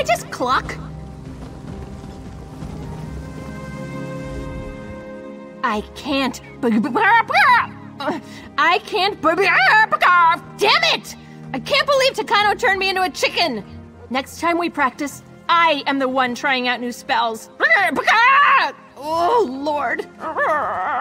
I just cluck? I can't. I can't. Damn it! I can't believe Takano turned me into a chicken. Next time we practice, I am the one trying out new spells. Oh, Lord.